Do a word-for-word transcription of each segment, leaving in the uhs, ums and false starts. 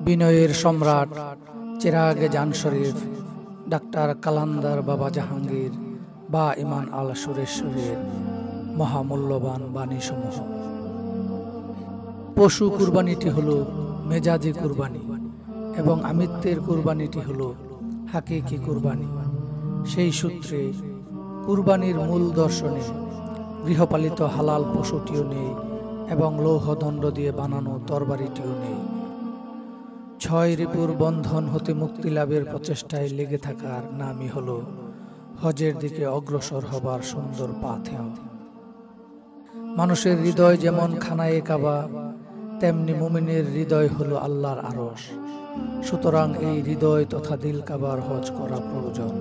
বিনয়ের সম্রাট চিরাগে জান শরীফ ডাক্তার কালান্দার বাবা জাহাঙ্গীর বা ইমান আল সুরেশ্বরের মহামূল্যবান বাণীসমূহ। পশু কুরবানিটি হল মেজাজি কুরবানি এবং আমিত্বের কুরবানিটি হল হাকিকি কুরবানি। সেই সূত্রে কুরবানির মূল দর্শনে গৃহপালিত হালাল পশুটিও নেই এবং লৌহদণ্ড দিয়ে বানানো তরবারিটিও নেই। ছয় রিপুর বন্ধন হতে মুক্তি লাভের প্রচেষ্টায় লেগে থাকার নামই হল হজের দিকে অগ্রসর হবার সুন্দর পাথেয়। মানুষের হৃদয় যেমন খানায়ে কাবা, তেমনি মুমিনের হৃদয় হলো আল্লাহর আরশ। সুতরাং এই হৃদয় তথা দিল কাবার হজ করা প্রয়োজন।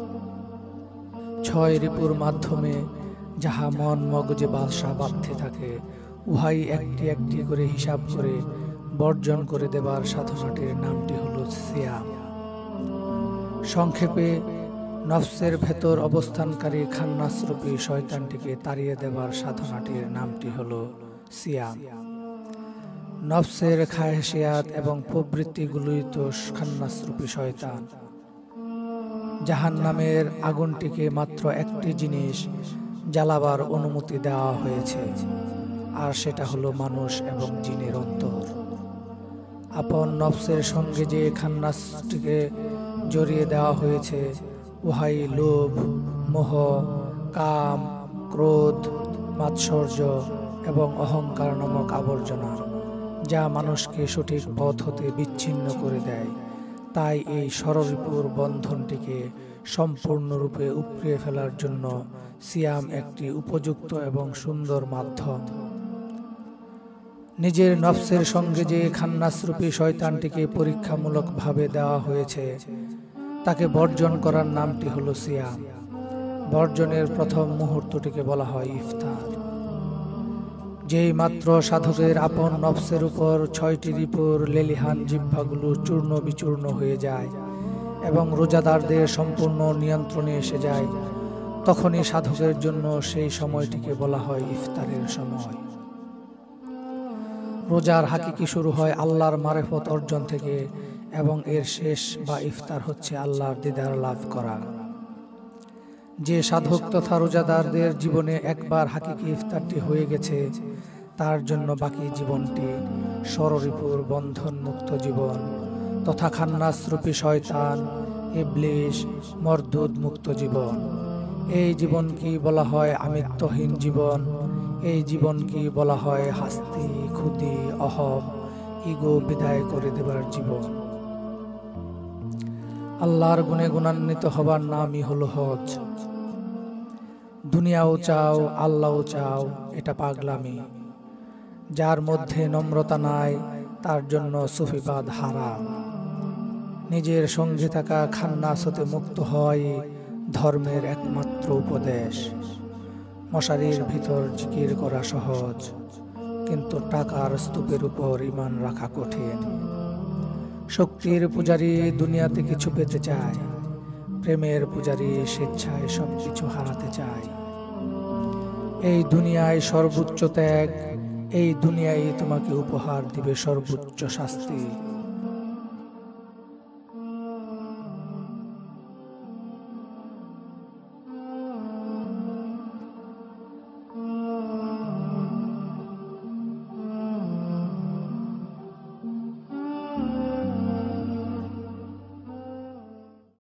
ছয় রিপুর মাধ্যমে যাহা মন মগজে বাসা বাঁধতে থাকে, উহাই একটি একটি করে হিসাব করে বর্জন করে দেবার সাধনাটির নামটি হল সিয়াম। সংক্ষেপে নফসের ভেতর অবস্থানকারী খান্নাসরূপী শয়তানটিকে তাড়িয়ে দেবার সাধনাটির নামটি হল সিয়াম। নফসের খায়শিয়াত এবং প্রবৃত্তিগুলোই তো খান্নাসরূপী শয়তান। জাহান্নামের আগুনটিকে মাত্র একটি জিনিস জ্বালাবার অনুমতি দেওয়া হয়েছে, আর সেটা হলো মানুষ এবং জিনের অন্তর। আপন নফসের সঙ্গে যে খান্নাসটিকে জড়িয়ে দেওয়া হয়েছে, উহাই লোভ, মোহ, কাম, ক্রোধ, মাৎসর্য এবং অহংকার নামক আবর্জনা, যা মানুষকে সঠিক পথ হতে বিচ্ছিন্ন করে দেয়। তাই এই ষড়রিপুর বন্ধনটিকে সম্পূর্ণরূপে উপড়িয়ে ফেলার জন্য সিয়াম একটি উপযুক্ত এবং সুন্দর মাধ্যম। নিজের নফসের সঙ্গে যে খান্নাসরূপী শয়তানটিকে পরীক্ষামূলকভাবে দেওয়া হয়েছে, তাকে বর্জন করার নামটি হলো সিয়াম। বর্জনের প্রথম মুহূর্তটিকে বলা হয় ইফতার। যেই মাত্র সাধকের আপন নফসের উপর ছয়টি রিপুর লেলিহান জিহ্বাগুলো চূর্ণ বিচূর্ণ হয়ে যায় এবং রোজাদারদের সম্পূর্ণ নিয়ন্ত্রণে এসে যায়, তখনই সাধকের জন্য সেই সময়টিকে বলা হয় ইফতারের সময়। রোজার হাকিকি শুরু হয় আল্লাহর মারেফত অর্জন থেকে এবং এর শেষ বা ইফতার হচ্ছে আল্লাহর দিদার লাভ করা। যে সাধক তথা রোজাদারদের জীবনে একবার হাকিকি ইফতারটি হয়ে গেছে, তার জন্য বাকি জীবনটি ষড়রিপুর বন্ধন মুক্ত জীবন তথা খান্নাসরূপী শয়তান, ইবলিশ, মরদুদ মুক্ত জীবন। এই জীবনকে বলা হয় আমিত্বহীন জীবন। এই জীবনকে বলা হয় হাস্তি, ক্ষুদি, অহম, ইগো বিদায় করে দেবার জীবন। আল্লাহর গুণে গুণান্বিত হবার নামই হলো হজ। দুনিয়াও চাও, আল্লাহও চাও, এটা পাগলামি। যার মধ্যে নম্রতা নাই, তার জন্য সুফিবাদ হারাম। নিজের সঙ্গে থাকা খান্নাস হতে মুক্ত হয় ধর্মের একমাত্র উপদেশ। মশারির ভিতর জিকির করা সহজ, কিন্তু টাকার স্তূপের উপর ঈমান রাখা কঠিন। শক্তির পূজারী দুনিয়াতে কিছু পেতে চায়, প্রেমের পূজারী স্বেচ্ছায় সবকিছু হারাতে চায়। এই দুনিয়ায় সর্বোচ্চ ত্যাগ, এই দুনিয়ায় তোমাকে উপহার দিবে সর্বোচ্চ শাস্তি।